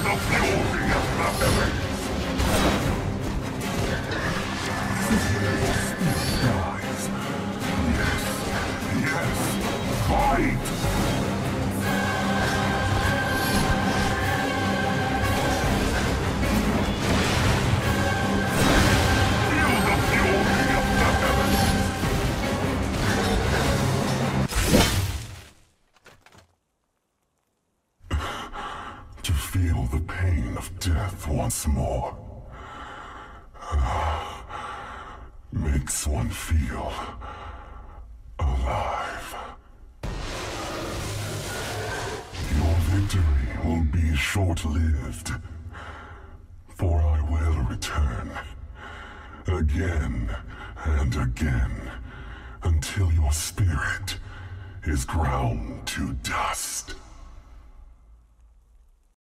Once more makes one feel alive. Your victory will be short-lived, for I will return again and again until your spirit is ground to dust.